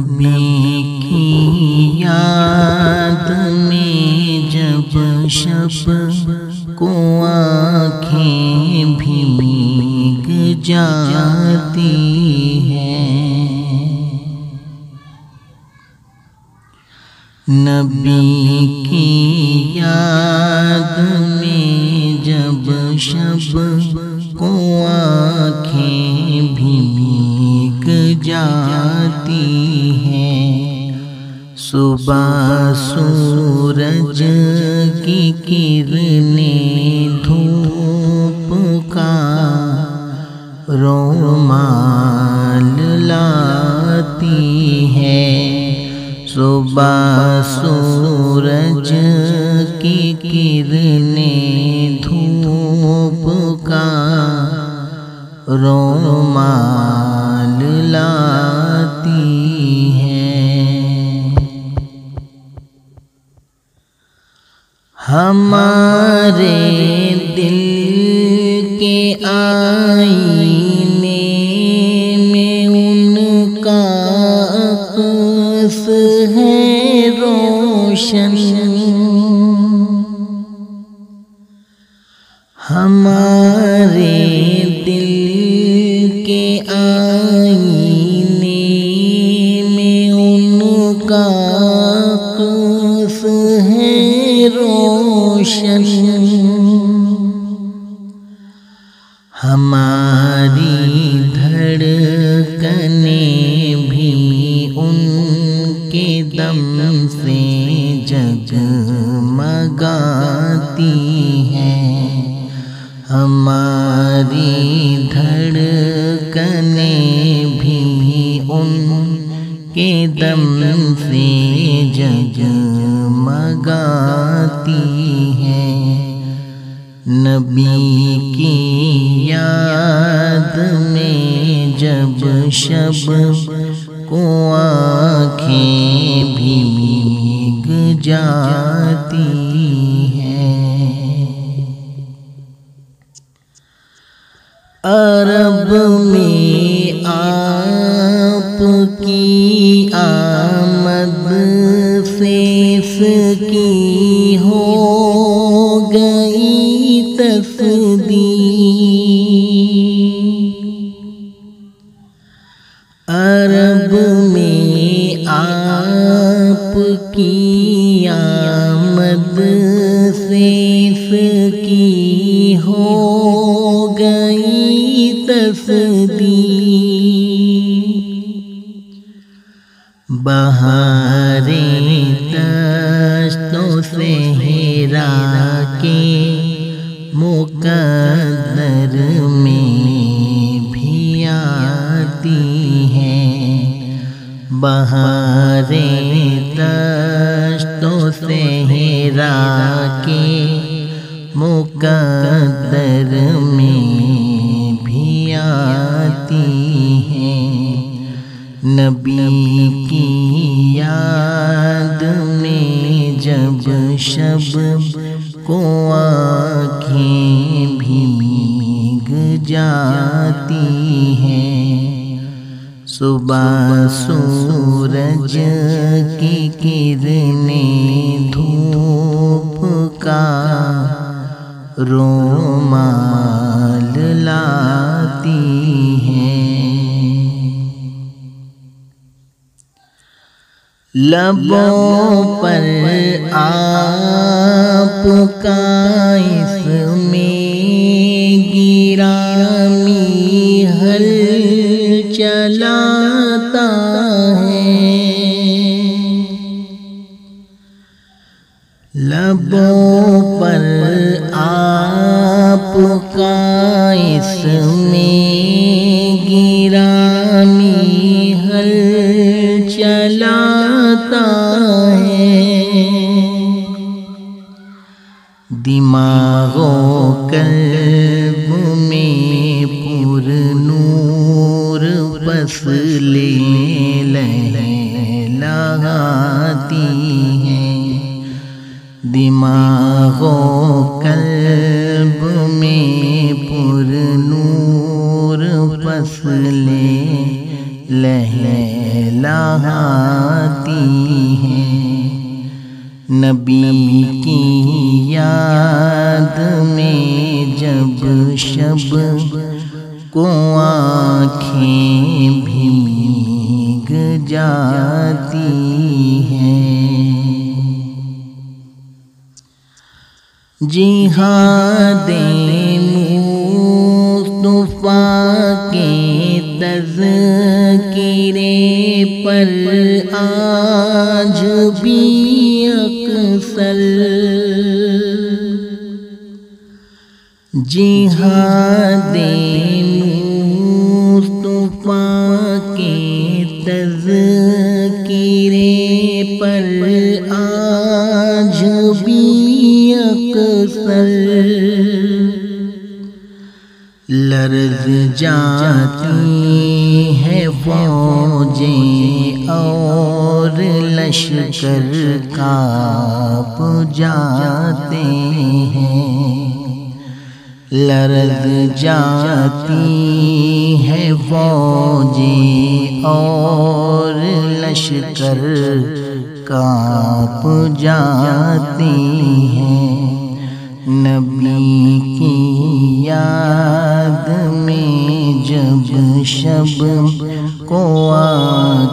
نبی کی یاد میں جب شب کو آنکھیں بھی بھیگ جاتی ہیں، نبی کی یاد میں جب شب کو آنکھیں بھی بھیگ جاتی ہیں، صبح سورج کی کرنیں دھوپ کا رومال لاتی ہیں، صبح سورج کی کرنیں دھوپ کا رومال لاتی ہیں، ہمارے دل کے آئینے میں ان کا عکس ہے روشن، ہمارے دل کے آئینے میں ان کا عکس ہے روشن، ہماری دھڑکنیں بھی ان کے دم سے جگمگاتی ہیں، ہماری دھڑکنیں بھی ان کے دم سے جگمگاتی ہیں، نبی کی یاد میں جب شب کو آنکھیں بھی بھیگ جاتی ہیں، عرب میں آپ کی آمد سے اس کی ہو گئی تصدیق، عرب میں آپ کی آمد سے اس کی ہو گئی تصدیق، بہار دشت و صحرا کے مقدر میں بھی آتی ہیں، بہار دشت و صحرا کے مقدر میں بھی آتی ہیں، نبی کی یاد میں جب شب کو آنکھیں بھی بھیگ جاتی ہیں، صبح سورج کی کرنیں دھوپ کا رومال لاتی ہیں، لبوں پر آپ کا اس میں گرامی حل چلاتا ہے، لبوں پر آپ کا اس میں گرامی حل چلاتا ہے، دماغ و قلب میں پر نور فصلیں لہلاتی ہیں، دماغ و قلب میں پر نور فصلیں لہلاتی لہاتی ہیں، نبی کی یاد میں جب شب کو آنکھیں بھیگ جاتی ہیں۔ جہاد مصطفیٰ کے تذکرے پر آج بھی اکثر جہاد مصطفیٰ کے تذکرے پر آج بھی اکثر لرز جاتی ہے فوجیں اور لشکر کانپ جاتے ہیں، لرز جاتی ہے فوجیں اور لشکر کانپ جاتے ہیں، نبی کی یاد میں جب شب کو